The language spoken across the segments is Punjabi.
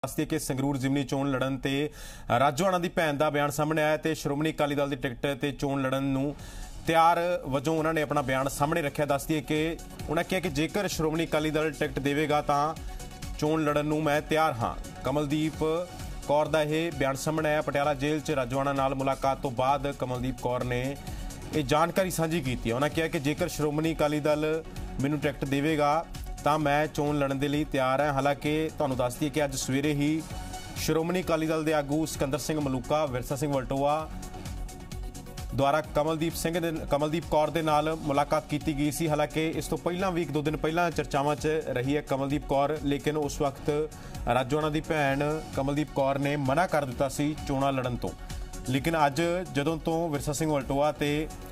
ਦੱਸਦੀ ਕਿ ਸੰਗਰੂਰ ਜ਼ਿਮਨੀ ਚੋਣ ਲੜਨ ਤੇ ਰਾਜੋਆਣਾ ਦੀ ਭੈਣ ਦਾ ਬਿਆਨ ਸਾਹਮਣੇ ਆਇਆ ਤੇ ਸ਼੍ਰੋਮਣੀ ਅਕਾਲੀ ਦਲ ਦੀ ਟਿਕਟ ਤੇ ਚੋਣ ਲੜਨ ਨੂੰ ਤਿਆਰ ਵਜੋਂ ਉਹਨਾਂ ਨੇ ਆਪਣਾ ਬਿਆਨ ਸਾਹਮਣੇ ਰੱਖਿਆ। ਦੱਸਦੀ ਹੈ ਕਿ ਉਹਨਾਂ ਕਿਹਾ ਕਿ ਜੇਕਰ ਸ਼੍ਰੋਮਣੀ ਅਕਾਲੀ ਦਲ ਟਿਕਟ ਦੇਵੇਗਾ ਤਾਂ ਚੋਣ ਲੜਨ ਨੂੰ ਮੈਂ ਤਿਆਰ ਹਾਂ। ਕਮਲਦੀਪ ਕੌਰ ਦਾ ਇਹ ਬਿਆਨ ਸਾਹਮਣੇ ਆਇਆ। ਪਟਿਆਲਾ ਜੇਲ੍ਹ 'ਚ ਰਾਜੋਆਣਾ ਨਾਲ ਮੁਲਾਕਾਤ ਤੋਂ ਬਾਅਦ ਕਮਲਦੀਪ ਕੌਰ ਨੇ ਇਹ ਜਾਣਕਾਰੀ ਸਾਂਝੀ ਕੀਤੀ ਹੈ। ਉਹਨਾਂ ਕਿਹਾ ਕਿ ਜੇਕਰ ਸ਼੍ਰੋਮਣੀ ਅਕਾਲੀ ਦਲ ਮੈਨੂੰ ਟਿਕਟ ਦੇਵੇਗਾ ਤਾਂ ਮੈਂ ਚੋਣ ਲੜਨ ਦੇ ਲਈ ਤਿਆਰ ਹਾਂ। ਹਾਲਾਂਕਿ ਤੁਹਾਨੂੰ ਦੱਸ ਦਈਏ ਕਿ ਅੱਜ ਸਵੇਰੇ ਹੀ ਸ਼੍ਰੋਮਣੀ ਅਕਾਲੀ ਦਲ ਦੇ ਆਗੂ ਸਿਕੰਦਰ ਸਿੰਘ ਮਲੂਕਾ, ਵਿਰਸਾ ਸਿੰਘ ਵਲਟੋਆ ਦੁਆਰਾ ਕਮਲਦੀਪ ਕੌਰ ਦੇ ਨਾਲ ਮੁਲਾਕਾਤ ਕੀਤੀ ਗਈ ਸੀ। ਹਾਲਾਂਕਿ ਇਸ ਤੋਂ ਪਹਿਲਾਂ ਵੀ 1-2 ਦਿਨ ਪਹਿਲਾਂ ਚਰਚਾਵਾਂ 'ਚ ਰਹੀ ਹੈ ਕਮਲਦੀਪ ਕੌਰ, ਲੇਕਿਨ ਉਸ ਵਕਤ ਰਾਜੋਆਣਾ ਦੀ ਭੈਣ ਕਮਲਦੀਪ ਕੌਰ ਨੇ ਮਨਾ ਕਰ ਦਿੱਤਾ ਸੀ ਚੋਣਾਂ ਲੜਨ ਤੋਂ। ਲੇਕਿਨ ਅੱਜ ਜਦੋਂ ਤੋਂ ਵਿਰਸਾ ਸਿੰਘ ਵਲਟੋਆ ਤੇ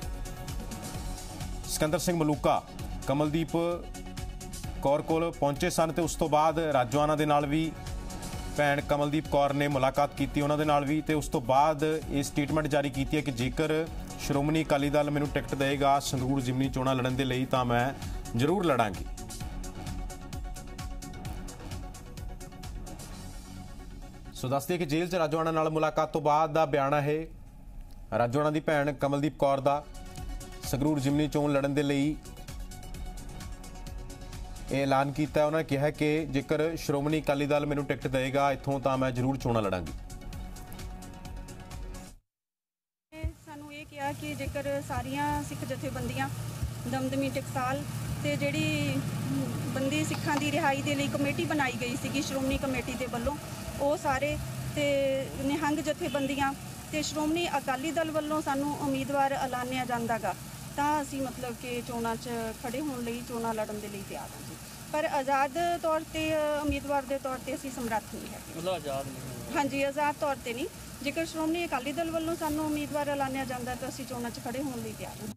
ਸਿਕੰਦਰ ਸਿੰਘ ਮਲੂਕਾ ਕਮਲਦੀਪ ਕੌਰ ਕੋਲ ਪਹੁੰਚੇ ਸਨ ਤੇ ਉਸ ਤੋਂ ਬਾਅਦ ਰਾਜੋਆਣਾ ਦੇ ਨਾਲ ਵੀ ਭੈਣ ਕਮਲਦੀਪ ਕੌਰ ਨੇ ਮੁਲਾਕਾਤ ਕੀਤੀ ਉਹਨਾਂ ਦੇ ਨਾਲ ਵੀ, ਤੇ ਉਸ ਤੋਂ ਬਾਅਦ ਇਹ ਸਟੇਟਮੈਂਟ ਜਾਰੀ ਕੀਤੀ ਹੈ ਕਿ ਜੇਕਰ ਸ਼੍ਰੋਮਣੀ ਅਕਾਲੀ ਦਲ ਮੈਨੂੰ ਟਿਕਟ ਦੇਵੇਗਾ ਸੰਗਰੂਰ ਜ਼ਿਮਨੀ ਚੋਣਾਂ ਲੜਨ ਦੇ ਲਈ ਤਾਂ ਮੈਂ ਜ਼ਰੂਰ ਲੜਾਂਗੀ। ਸੋ ਦੱਸਦੇ ਕਿ ਜੇਲ੍ਹ 'ਚ ਰਾਜੋਆਣਾ ਨਾਲ ਮੁਲਾਕਾਤ ਤੋਂ ਬਾਅਦ ਦਾ ਬਿਆਨ ਹੈ ਰਾਜੋਆਣਾ ਦੀ ਭੈਣ ਕਮਲਦੀਪ ਕੌਰ ਦਾ। ਸੰਗਰੂਰ ਜ਼ਿਮਨੀ ਚੋਣ ਲੜਨ ਦੇ ਲਈ ਇਹ ਐਲਾਨ ਕੀਤਾ। ਉਹਨਾਂ ਨੇ ਕਿਹਾ ਕਿ ਜੇਕਰ ਸ਼੍ਰੋਮਣੀ ਅਕਾਲੀ ਦਲ ਮੈਨੂੰ ਟਿਕਟ ਦੇਵੇਗਾ ਇੱਥੋਂ ਤਾਂ ਮੈਂ ਜ਼ਰੂਰ ਚੋਣਾਂ ਲੜਾਂਗੀ। ਸਾਨੂੰ ਇਹ ਕਿਹਾ ਕਿ ਜੇਕਰ ਸਾਰੀਆਂ ਸਿੱਖ ਜਥੇਬੰਦੀਆਂ ਦਮਦਮੀ ਟਕਸਾਲ ਤੇ ਜਿਹੜੀ ਬੰਦੀ ਸਿੱਖਾਂ ਦੀ ਰਿਹਾਈ ਦੇ ਲਈ ਕਮੇਟੀ ਬਣਾਈ ਗਈ ਸੀਗੀ ਸ਼੍ਰੋਮਣੀ ਕਮੇਟੀ ਦੇ ਵੱਲੋਂ, ਉਹ ਸਾਰੇ ਤੇ ਨਿਹੰਗ ਜਥੇਬੰਦੀਆਂ ਤੇ ਸ਼੍ਰੋਮਣੀ ਅਕਾਲੀ ਦਲ ਵੱਲੋਂ ਸਾਨੂੰ ਉਮੀਦਵਾਰ ਐਲਾਨਿਆ ਜਾਂਦਾਗਾ ਤਾਂ ਅਸੀਂ ਮਤਲਬ ਕਿ ਚੋਣਾਂ 'ਚ ਖੜੇ ਹੋਣ ਲਈ, ਚੋਣਾਂ ਲੜਨ ਦੇ ਲਈ ਤਿਆਰ ਹਾਂ ਜੀ। ਪਰ ਆਜ਼ਾਦ ਤੌਰ ਤੇ ਉਮੀਦਵਾਰ ਦੇ ਤੌਰ ਤੇ ਅਸੀਂ ਸਮਰੱਥ ਨਹੀਂ ਹੈਗੇ। ਮਤਲਬ ਆਜ਼ਾਦ ਨਹੀਂ? ਹਾਂਜੀ, ਆਜ਼ਾਦ ਤੌਰ ਤੇ ਨਹੀਂ। ਜੇਕਰ ਸ਼੍ਰੋਮਣੀ ਅਕਾਲੀ ਦਲ ਵੱਲੋਂ ਸਾਨੂੰ ਉਮੀਦਵਾਰ ਐਲਾਨਿਆ ਜਾਂਦਾ ਤਾਂ ਅਸੀਂ ਚੋਣਾਂ 'ਚ ਖੜੇ ਹੋਣ ਲਈ ਤਿਆਰ ਹਾਂ।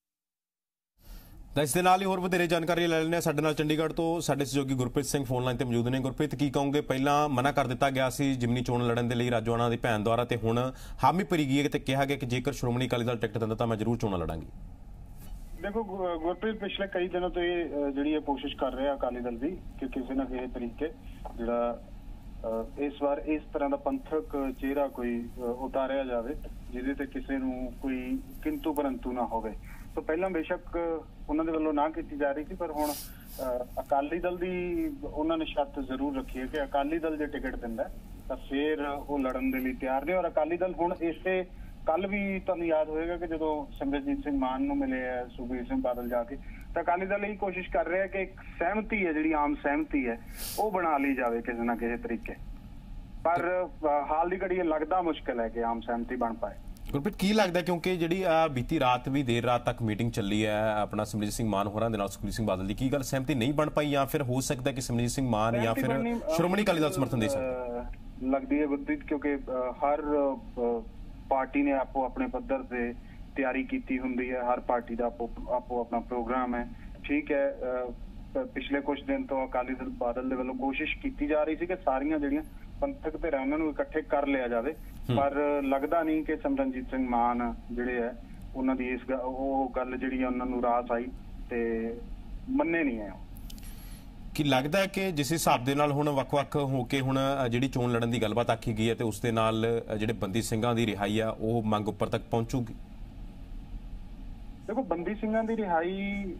ਤਾਂ ਇਸ ਦੇ ਨਾਲ ਹੀ ਹੋਰ ਵਧੇਰੇ ਜਾਣਕਾਰੀ ਲੈ ਲੈਂਦੇ ਹਾਂ। ਸਾਡੇ ਨਾਲ ਚੰਡੀਗੜ੍ਹ ਤੋਂ ਸਾਡੇ ਸਹਿਯੋਗੀ ਗੁਰਪ੍ਰੀਤ ਸਿੰਘ ਫੋਨ ਲਾਈਨ ਤੇ ਮੌਜੂਦ ਨੇ। ਗੁਰਪ੍ਰੀਤ, ਕੀ ਕਹੋਗੇ? ਪਹਿਲਾਂ ਮਨਾ ਕਰ ਦਿੱਤਾ ਗਿਆ ਸੀ ਜ਼ਿਮਨੀ ਚੋਣ ਲੜਨ ਦੇ ਲਈ ਰਾਜੋਆਣਾ ਦੀ ਭੈਣ ਦੁਆਰਾ, ਤੇ ਹੁਣ ਹਾਮੀ ਭਰੀ ਗਈ ਹੈ ਤੇ ਕਿਹਾ ਗਿਆ ਕਿ ਜੇਕਰ ਸ਼੍ਰੋਮਣੀ ਅਕਾਲੀ ਦਲ ਟਿਕਟ ਦਿੰਦਾ ਤਾਂ ਮੈਂ ਜ਼ਰੂਰ ਚੋਣਾਂ ਲੜਾਂਗੀ। देखो गुरप्रीत, पिछले कई दिनों तो ये जी कोशिश कर रहे हैं अकाली दल भी कि किसी न किसी तरीके जिहड़ा इस बार इस तरह का पंथक चेहरा कोई उतारिया जाए जिहदे ते किसी नूं कोई किंतु परंतु ना होवे। तो पहला बेशक उन्होंने वालों ना की जा रही थी, पर हुण अकाली दल की उन्होंने शर्त जरूर रखी है कि अकाली दल जो टिकट दिंदा तां फिर वो लड़न दे लई तैयार ने। और अकाली दल हुण इसे कल भी तुहानूं याद होएगा कि जो सिमरनजीत सिंह मान नूं मिले है सुखबीर सिंह बादल जाके, तो अकाली दल यही कोशिश कर रहा है कि एक सहमति है जिहड़ी आम सहमति है वो बना ली जाए किसी ना किसी तरीके। पर हाल की घड़ी लगता मुश्किल है कि आम सहमति बन पाए। ਗੁਰਪ੍ਰੀਤ, ਕੀ ਲੱਗਦਾ ਕਿਉਂਕਿ ਜਿਹੜੀ ਬੀਤੀ ਰਾਤ ਵੀ ਦੇਰ ਰਾਤ ਤੱਕ ਮੀਟਿੰਗ ਚੱਲੀ ਹੈ ਆਪਣਾ ਸਿਮਰਨਜੀਤ ਸਿੰਘ ਮਾਨ ਹੋਰਾਂ ਦੇ ਨਾਲ ਸੁਖਬੀਰ ਸਿੰਘ ਬਾਦਲ ਦੀ, ਕੀ ਗੱਲ ਸਹਿਮਤੀ ਨਹੀਂ ਬਣ ਪਾਈ ਜਾਂ ਫਿਰ ਹੋ ਸਕਦਾ ਕਿ ਸਿਮਰਨਜੀਤ ਸਿੰਘ ਮਾਨ ਜਾਂ ਫਿਰ ਸ਼੍ਰੋਮਣੀ ਅਕਾਲੀ ਦਲ ਸਮਰਥਨ ਦੇ ਸਕਦਾ? लगती है गुरप्रीत, क्योंकि हर पार्टी ने आपो अपने पद्धर से तैयारी की होंगी है, हर पार्टी का आपो अपना प्रोग्राम है। ठीक है, पिछले कुछ दिन तो अकाली दल बादल के वालों कोशिश की जा रही थी कि सारियां जिहड़ियां पंथक ते उन्हां नूं इकट्ठे कर लिया जाए, पर लगता नहीं कि सिमरनजीत सिंह मान जिहड़े है उन्हां दी इस गल जिहड़ी उन्हां नूं रास आई ते मन्ने नहीं है। ਕੀ ਲੱਗਦਾ ਹੈ ਕਿ ਜਿਸ ਹਿਸਾਬ ਦੇ ਨਾਲ ਹੁਣ ਵੱਖ-ਵੱਖ ਹੋ ਕੇ ਹੁਣ ਜਿਹੜੀ ਚੋਣ ਲੜਨ ਦੀ ਗੱਲਬਾਤ ਆਖੀ ਗਈ ਹੈ ਤੇ ਉਸ ਦੇ ਨਾਲ ਜਿਹੜੇ ਬੰਦੀ ਸਿੰਘਾਂ ਦੀ ਰਿਹਾਈ ਆ ਉਹ ਮੰਗ ਉੱਪਰ ਤੱਕ ਪਹੁੰਚੂਗੀ? देखो, बंदी सिंघां दी रिहाई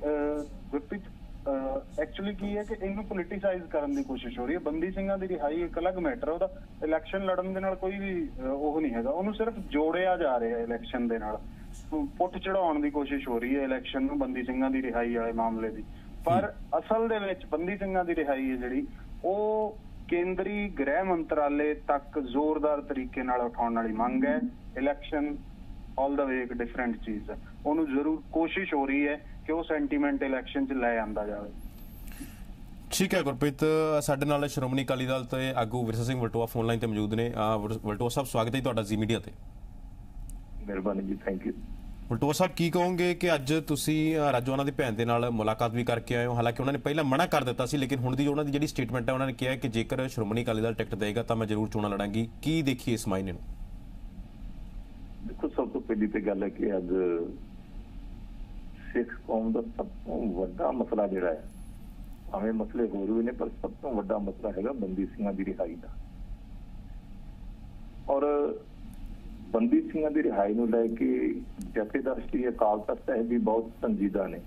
गुरप्रीत एक्चुअली की है कि इनू पोलिटिसाइज करने की कोशिश हो रही है। बंदी सिंघां दी रिहाई एक अलग मैटर है, ਉਹਦਾ इलैक्शन लड़न दे नाल कोई भी ਉਹ नहीं हैगा, ਉਹਨੂੰ सिर्फ जोड़िया जा रहा है इलैक्शन दे नाल, पुट चढ़ाउण दी कोशिश हो रही है इलैक्शन नूं बंदी सिंघां दी रिहाई वाले मामले दी। पर असल दे विच बंदी सिंघां दी रिहाई है जिहड़ी ਉਹ केंद्री गृह मंत्रालय तक जोरदार तरीके नाल उठाउण वाली मंग है। इलैक्शन ऑल द वे एक डिफरेंट चीज है, ਉਹਨੂੰ ਜ਼ਰੂਰ ਕੋਸ਼ਿਸ਼ ਹੋ ਰਹੀ ਹੈ ਕਿ ਉਹ ਸੈਂਟੀਮੈਂਟ ਇਲੈਕਸ਼ਨ 'ਚ ਲੈ ਆਂਦਾ ਜਾਵੇ। ਠੀਕ ਹੈ ਗੁਰਪ੍ਰੀਤ, ਸਾਡੇ ਨਾਲ ਸ਼੍ਰੋਮਣੀ ਅਕਾਲੀ ਦਲ ਤੇ ਆਗੂ ਵਿਰਸਾ ਸਿੰਘ ਵਲਟੋਆ ਫੋਨ ਲਾਈਨ ਤੇ ਮੌਜੂਦ ਨੇ। ਵਲਟੋਆ ਸਾਹਿਬ, ਸਵਾਗਤ ਹੈ ਤੁਹਾਡਾ ਜ਼ੀ ਮੀਡੀਆ ਤੇ। ਮਿਹਰਬਾਨੀ ਜੀ, ਥੈਂਕ ਯੂ। ਵਲਟੋਆ ਸਾਹਿਬ, ਕੀ ਕਹੋਗੇ ਕਿ ਅੱਜ ਤੁਸੀਂ ਰਾਜੋਆਣਾ ਦੀ ਭੈਣ ਦੇ ਨਾਲ ਮੁਲਾਕਾਤ ਵੀ ਕਰਕੇ ਆਏ ਹੋ? ਹਾਲਾਂਕਿ ਉਹਨਾਂ ਨੇ ਪਹਿਲਾਂ ਮਨਾ ਕਰ ਦਿੱਤਾ ਸੀ, ਲੇਕਿਨ ਹੁਣ ਦੀ ਉਹਨਾਂ ਦੀ ਜਿਹੜੀ ਸਟੇਟਮੈਂਟ ਹੈ ਉਹਨਾਂ ਨੇ ਕਿਹਾ ਕਿ ਜੇਕਰ ਸ਼੍ਰੋਮਣੀ ਅਕਾਲੀ ਦਲ ਟਿਕਟ ਦੇਗਾ ਤਾਂ ਮੈਂ ਜ਼ਰੂਰ ਚੋਣਾਂ ਲੜਾਂਗੀ। ਕੀ ਦੇਖੀਏ ਇਸ ਮਾਇਨੇ ਨੂੰ? ਦੇਖੋ, ਸਭ ਤੋਂ ਪਹਿਲੀ ਤੇ ਗੱਲ ਹੈ ਕਿ ਅੱਜ ਸਿੱਖ ਕੌਮ ਦਾ ਸਭ ਤੋਂ ਵੱਡਾ ਮਸਲਾ ਜਿਹੜਾ ਹੈ, ਭਾਵੇਂ ਮਸਲੇ ਹੋਰ ਵੀ ਨੇ ਪਰ ਸਭ ਤੋਂ ਵੱਡਾ ਮਸਲਾ ਹੈਗਾ ਬੰਦੀ ਸਿੰਘਾਂ ਦੀ ਰਿਹਾਈ ਦਾ। ਔਰ ਬੰਦੀ ਸਿੰਘਾਂ ਦੀ ਰਿਹਾਈ ਨੂੰ ਲੈ ਕੇ ਜਥੇਦਾਰ ਸ਼੍ਰੀ ਅਕਾਲ ਤਖਤ ਸਾਹਿਬ ਵੀ ਬਹੁਤ ਸੰਜੀਦਾ ਨੇ।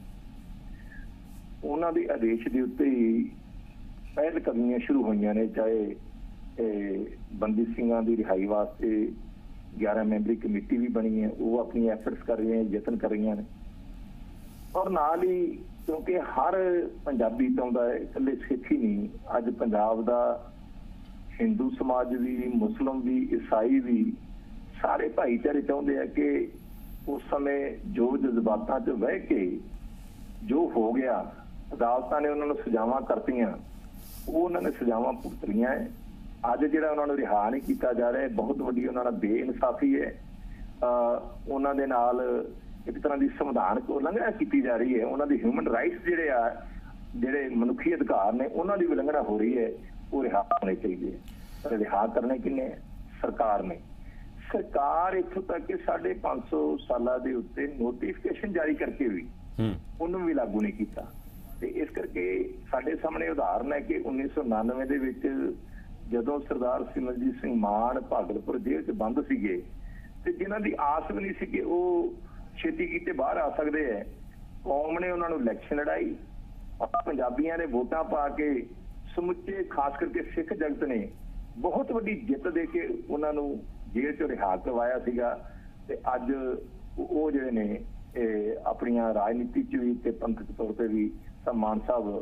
ਉਹਨਾਂ ਦੇ ਆਦੇਸ਼ ਦੇ ਉੱਤੇ ਹੀ ਪਹਿਲ ਕਦਮੀਆਂ ਸ਼ੁਰੂ ਹੋਈਆਂ ਨੇ, ਚਾਹੇ ਬੰਦੀ ਸਿੰਘਾਂ ਦੀ ਰਿਹਾਈ ਵਾਸਤੇ 11 ਮੈਂਬਰੀ ਕਮੇਟੀ ਵੀ ਬਣੀ ਹੈ, ਉਹ ਆਪਣੀ ਐਫਰਟਸ ਕਰ ਰਹੀਆਂ, ਯਤਨ ਕਰ ਰਹੀਆਂ ਨੇ। ਔਰ ਨਾਲ ਹੀ ਕਿਉਂਕਿ ਹਰ ਪੰਜਾਬੀ ਚਾਹੁੰਦਾ ਹੈ, ਇਕੱਲੇ ਸਿੱਖ ਹੀ ਨਹੀਂ, ਅੱਜ ਪੰਜਾਬ ਦਾ ਹਿੰਦੂ ਸਮਾਜ ਵੀ, ਮੁਸਲਿਮ ਵੀ, ਈਸਾਈ ਵੀ, ਸਾਰੇ ਭਾਈਚਾਰੇ ਚਾਹੁੰਦੇ ਆ ਕਿ ਉਸ ਸਮੇਂ ਜੋ ਜਜ਼ਬਾਤਾਂ 'ਚ ਵਹਿ ਕੇ ਜੋ ਹੋ ਗਿਆ, ਅਦਾਲਤਾਂ ਨੇ ਉਹਨਾਂ ਨੂੰ ਸਜ਼ਾਵਾਂ ਕਰਤੀਆਂ, ਉਹ ਉਹਨਾਂ ਨੇ ਸਜ਼ਾਵਾਂ ਭੁਗਤ ਰਹੀਆਂ ਹੈ। ਅੱਜ ਜਿਹੜਾ ਉਹਨਾਂ ਨੂੰ ਰਿਹਾ ਨਹੀਂ ਕੀਤਾ ਜਾ ਰਿਹਾ, ਬਹੁਤ ਵੱਡੀ ਉਹਨਾਂ ਨਾਲ ਬੇਇਨਸਾਫੀ ਹੈ। ਉਹਨਾਂ ਦੇ ਨਾਲ ਇੱਕ ਤਰ੍ਹਾਂ ਦੀ ਸੰਵਿਧਾਨਕ ਉਲੰਘਣਾ ਕੀਤੀ ਜਾ ਰਹੀ ਹੈ। ਉਹਨਾਂ ਦੀ ਹਿਊਮਨ ਰਾਈਟਸ ਜਿਹੜੇ ਮਨੁੱਖੀ ਅਧਿਕਾਰ ਨੇ, ਉਹਨਾਂ ਦੀ ਉਲੰਘਣਾ ਹੋ ਰਹੀ ਹੈ। ਉਹ ਰਿਹਾ ਹੋਣੇ ਚਾਹੀਦੇ ਹੈ। ਪਰ ਰਿਹਾ ਕਰਨੇ ਕਿੰਨੇ? ਸਰਕਾਰ ਨੇ। ਸਰਕਾਰ ਇੱਥੋਂ ਤੱਕ ਕਿ 550 ਸਾਲਾਂ ਦੇ ਉੱਤੇ ਨੋਟੀਫਿਕੇਸ਼ਨ ਜਾਰੀ ਕਰਕੇ ਵੀ ਉਹਨੂੰ ਵੀ ਲਾਗੂ ਨਹੀਂ ਕੀਤਾ। ਤੇ ਇਸ ਕਰਕੇ ਸਾਡੇ ਸਾਹਮਣੇ ਉਦਾਹਰਨ ਹੈ ਕਿ 1999 ਦੇ ਵਿੱਚ ਜਦੋਂ ਸਰਦਾਰ ਸਿਮਰਜੀਤ ਸਿੰਘ ਮਾਨ ਭਾਗਲਪੁਰ ਜੇਲ੍ਹ 'ਚ ਬੰਦ ਸੀਗੇ ਤੇ ਜਿਨ੍ਹਾਂ ਦੀ ਆਸ ਵੀ ਨਹੀਂ ਸੀ ਕਿ ਉਹ ਛੇਤੀ ਕੀਤੇ ਬਾਹਰ ਆ ਸਕਦੇ ਹੈ, ਕੌਮ ਨੇ ਉਹਨਾਂ ਨੂੰ ਇਲੈਕਸ਼ਨ ਲੜਾਈ, ਪੰਜਾਬੀਆਂ ਨੇ ਵੋਟਾਂ ਪਾ ਕੇ ਸਮੁੱਚੇ ਖਾਸ ਕਰਕੇ ਸਿੱਖ ਜਗਤ ਨੇ ਬਹੁਤ ਵੱਡੀ ਜਿੱਤ ਦੇ ਕੇ ਉਹਨਾਂ ਨੂੰ ਜੇਲ੍ਹ 'ਚੋਂ ਰਿਹਾ ਕਰਵਾਇਆ ਸੀਗਾ। ਤੇ ਅੱਜ ਉਹ ਜਿਹੜੇ ਨੇ ਆਪਣੀਆਂ ਰਾਜਨੀਤੀ 'ਚ ਵੀ ਤੇ ਪੰਥਕ ਤੌਰ ਤੇ ਵੀ ਮਾਨ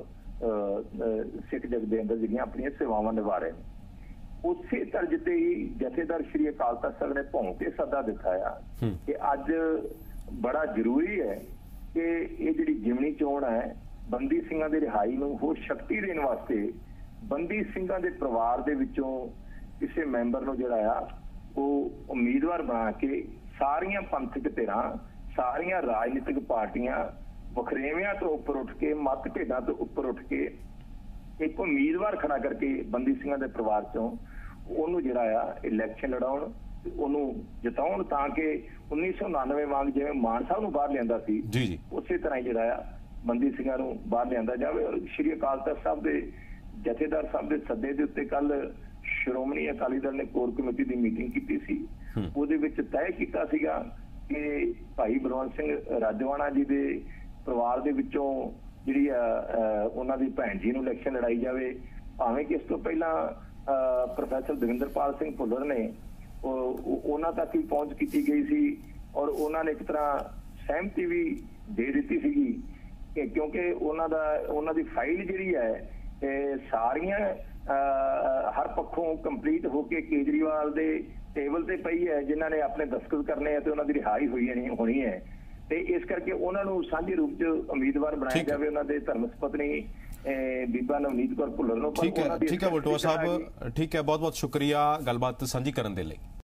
ਸਾਹਿਬ ਸਿੱਖ ਜਗਤ ਦੇ ਅੰਦਰ ਜਿਹੜੀਆਂ ਆਪਣੀਆਂ ਸੇਵਾਵਾਂ ਨਿਭਾ ਰਹੇ ਨੇ। ਉਸੇ ਤਰਜ ਤੇ ਹੀ ਜਥੇਦਾਰ ਸ਼੍ਰੀ ਅਕਾਲ ਤਖਤ ਸਾਹਿਬ ਨੇ ਭੌਂ ਕੇ ਸੱਦਾ ਦਿੱਤਾ ਆ ਕਿ ਅੱਜ ਬੜਾ ਜ਼ਰੂਰੀ ਹੈ ਕਿ ਇਹ ਜਿਹੜੀ ਜਿਮਣੀ ਚੋਣ ਹੈ, ਬੰਦੀ ਸਿੰਘਾਂ ਦੀ ਰਿਹਾਈ ਨੂੰ ਹੋਰ ਸ਼ਕਤੀ ਦੇਣ ਵਾਸਤੇ ਬੰਦੀ ਸਿੰਘਾਂ ਦੇ ਪਰਿਵਾਰ ਦੇ ਵਿੱਚੋਂ ਕਿਸੇ ਮੈਂਬਰ ਨੂੰ ਜਿਹੜਾ ਆ ਉਹ ਉਮੀਦਵਾਰ ਬਣਾ ਕੇ ਸਾਰੀਆਂ ਪੰਥਕ ਧਿਰਾਂ, ਸਾਰੀਆਂ ਰਾਜਨੀਤਿਕ ਪਾਰਟੀਆਂ ਵਖਰੇਵਿਆਂ ਤੋਂ ਉੱਪਰ ਉੱਠ ਕੇ, ਮਤ ਭੇਦਾਂ ਤੋਂ ਉੱਪਰ ਉੱਠ ਕੇ ਇੱਕ ਉਮੀਦਵਾਰ ਖੜਾ ਕਰਕੇ ਬੰਦੀ ਸਿੰਘਾਂ ਦੇ ਪਰਿਵਾਰ ਚੋਂ ਉਹਨੂੰ ਜਿਹੜਾ ਆ ਇਲੈਕਸ਼ਨ ਲੜਾਉਣ, ਉਹਨੂੰ ਜਿਤਾਉਣ, ਤਾਂ ਕਿ 1999 ਵਾਂਗ ਜਿਵੇਂ ਮਾਨ ਸਾਹਿਬ ਨੂੰ ਬਾਹਰ ਲਿਆਂਦਾ ਸੀ ਉਸੇ ਤਰ੍ਹਾਂ ਹੀ ਜਿਹੜਾ ਆ ਬੰਦੀ ਸਿੰਘਾਂ ਨੂੰ ਬਾਹਰ ਲਿਆਂਦਾ ਜਾਵੇ। ਔਰ ਸ਼੍ਰੀ ਅਕਾਲ ਤਖਤ ਸਾਹਿਬ ਦੇ ਜਥੇਦਾਰ ਸਾਹਿਬ ਦੇ ਸੱਦੇ ਦੇ ਉੱਤੇ ਕੱਲ ਸ਼੍ਰੋਮਣੀ ਅਕਾਲੀ ਦਲ ਨੇ ਕੋਰ ਕਮੇਟੀ ਦੀ ਮੀਟਿੰਗ ਕੀਤੀ ਸੀ। ਉਹਦੇ ਵਿੱਚ ਤੈਅ ਕੀਤਾ ਸੀਗਾ ਕਿ ਭਾਈ ਬਲਵੰਤ ਸਿੰਘ ਰਾਜੋਆਣਾ ਜੀ ਦੇ ਪਰਿਵਾਰ ਦੇ ਵਿੱਚੋਂ ਜਿਹੜੀ ਉਹਨਾਂ ਦੀ ਭੈਣ ਜੀ ਨੂੰ ਇਲੈਕਸ਼ਨ ਲੜਾਈ ਜਾਵੇ, ਭਾਵੇਂ ਕਿ ਇਸ ਤੋਂ ਪਹਿਲਾਂ ਪ੍ਰੋਫੈਸਰ ਦਵਿੰਦਰਪਾਲ ਸਿੰਘ ਭੁੱਲਰ ਨੇ ਉਹਨਾਂ ਤੱਕ ਹੀ ਪਹੁੰਚ ਕੀਤੀ ਗਈ ਸੀ ਔਰ ਉਹਨਾਂ ਨੇ ਇੱਕ ਤਰ੍ਹਾਂ ਸਹਿਮਤੀ ਵੀ ਦੇ ਦਿੱਤੀ ਸੀਗੀ ਕਿ ਕਿਉਂਕਿ ਉਹਨਾਂ ਦੀ ਫਾਈਲ ਜਿਹੜੀ ਹੈ ਸਾਰੀਆਂ ਹਰ ਪੱਖੋਂ ਕੰਪਲੀਟ ਹੋ ਕੇ ਕੇਜਰੀਵਾਲ ਦੇ ਟੇਬਲ ਤੇ ਪਈ ਹੈ, ਜਿਨ੍ਹਾਂ ਨੇ ਆਪਣੇ ਦਸਤਖਤ ਕਰਨੇ ਆ ਤੇ ਉਹਨਾਂ ਦੀ ਰਿਹਾਈ ਹੋਣੀ ਹੈ। ਤੇ ਇਸ ਕਰਕੇ ਉਹਨਾਂ ਨੂੰ ਸਾਂਝੇ ਰੂਪ 'ਚ ਉਮੀਦਵਾਰ ਬਣਾਇਆ ਜਾਵੇ, ਉਹਨਾਂ ਦੇ ਧਰਮ ਪਤਨੀ ਬੀਬਾ ਨਵਨੀਤ ਕੌਰ ਭੁੱਲਰ ਨੂੰ। ਠੀਕ ਹੈ ਵਲਟੋਆ ਸਾਹਿਬ, ਠੀਕ ਹੈ, ਬਹੁਤ ਬਹੁਤ ਸ਼ੁਕਰੀਆ ਗੱਲਬਾਤ ਸਾਂਝੀ ਕਰਨ ਦੇ ਲਈ।